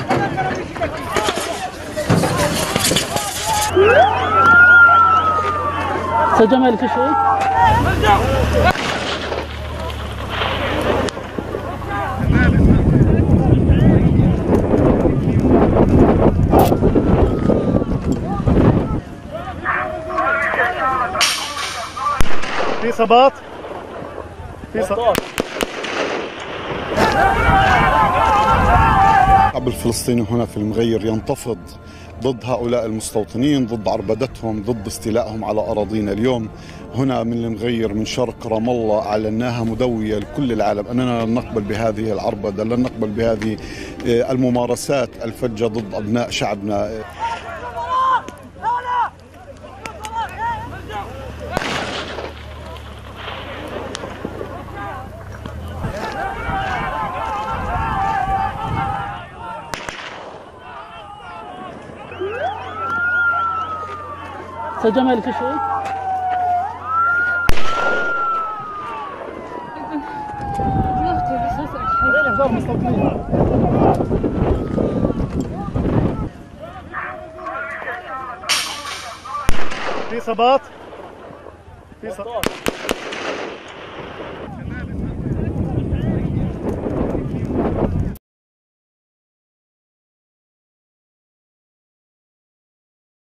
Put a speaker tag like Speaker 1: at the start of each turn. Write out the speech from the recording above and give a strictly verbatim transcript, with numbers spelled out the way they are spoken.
Speaker 1: استاذ جمال في شيء؟
Speaker 2: في صباط في صباط.
Speaker 3: الشعب الفلسطيني هنا في المغير ينتفض ضد هؤلاء المستوطنين، ضد عربدتهم، ضد استيلائهم على أراضينا. اليوم هنا من المغير من شرق رام الله أعلناها مدوية لكل العالم أننا لن نقبل بهذه العربدة، لن نقبل بهذه الممارسات الفجة ضد أبناء شعبنا.
Speaker 1: استاذ جمال في شيء؟
Speaker 2: في صباط في صباط.